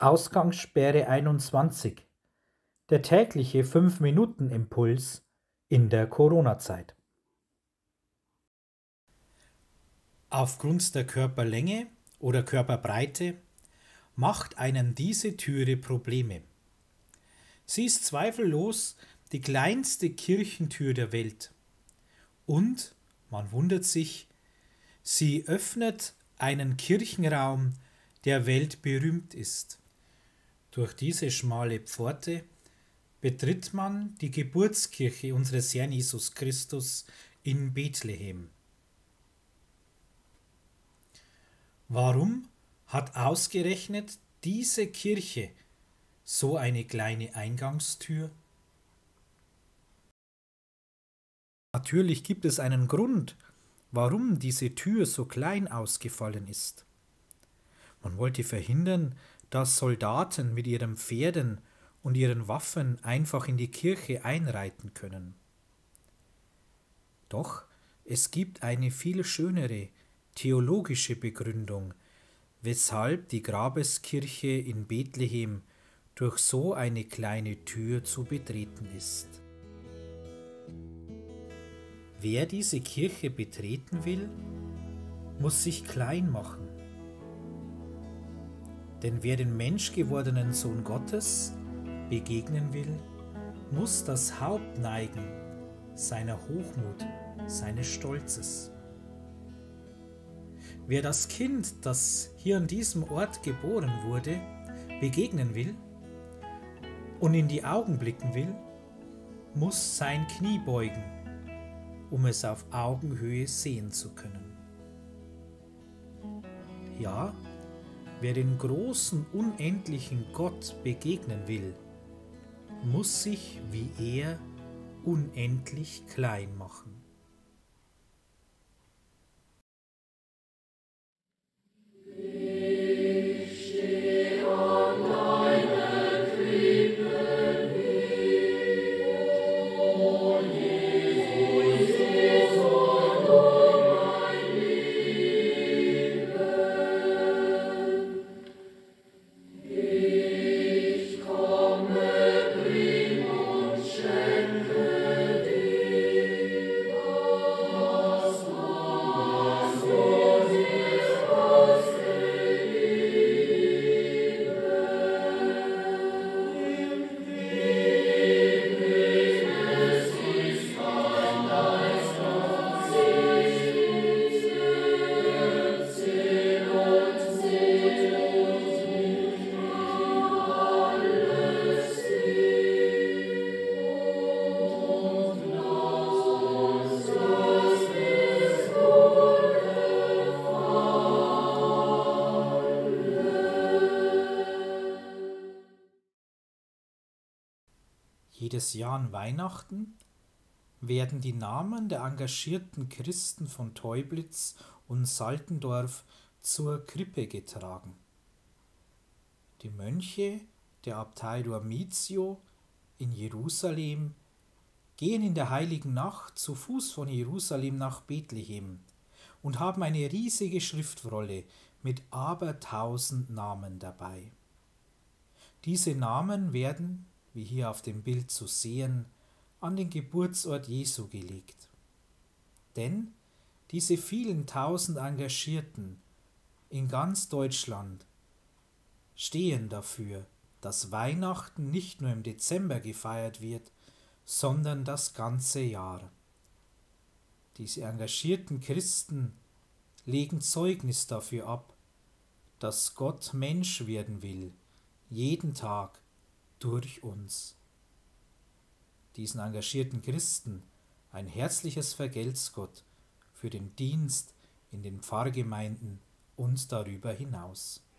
Ausgangssperre 21. Der tägliche 5-Minuten-Impuls in der Corona-Zeit. Aufgrund der Körperlänge oder Körperbreite macht einem diese Türe Probleme. Sie ist zweifellos die kleinste Kirchentür der Welt. Und, man wundert sich, sie öffnet einen Kirchenraum, der weltberühmt ist. Durch diese schmale Pforte betritt man die Geburtskirche unseres Herrn Jesus Christus in Bethlehem. Warum hat ausgerechnet diese Kirche so eine kleine Eingangstür? Natürlich gibt es einen Grund, warum diese Tür so klein ausgefallen ist. Man wollte verhindern, dass Soldaten mit ihren Pferden und ihren Waffen einfach in die Kirche einreiten können. Doch es gibt eine viel schönere theologische Begründung, weshalb die Grabeskirche in Bethlehem durch so eine kleine Tür zu betreten ist. Wer diese Kirche betreten will, muss sich klein machen. Denn wer den menschgewordenen Sohn Gottes begegnen will, muss das Haupt neigen seiner Hochmut, seines Stolzes. Wer das Kind, das hier an diesem Ort geboren wurde, begegnen will und in die Augen blicken will, muss sein Knie beugen, um es auf Augenhöhe sehen zu können. Ja, wer den großen, unendlichen Gott begegnen will, muss sich wie er unendlich klein machen. Jedes Jahr an Weihnachten werden die Namen der engagierten Christen von Teublitz und Saltendorf zur Krippe getragen. Die Mönche der Abtei Dormitio in Jerusalem gehen in der heiligen Nacht zu Fuß von Jerusalem nach Bethlehem und haben eine riesige Schriftrolle mit abertausend Namen dabei. Diese Namen werden, wie hier auf dem Bild zu sehen, an den Geburtsort Jesu gelegt. Denn diese vielen tausend Engagierten in ganz Deutschland stehen dafür, dass Weihnachten nicht nur im Dezember gefeiert wird, sondern das ganze Jahr. Diese engagierten Christen legen Zeugnis dafür ab, dass Gott Mensch werden will, jeden Tag durch uns. Diesen engagierten Christen ein herzliches Vergelt's Gott für den Dienst in den Pfarrgemeinden und darüber hinaus.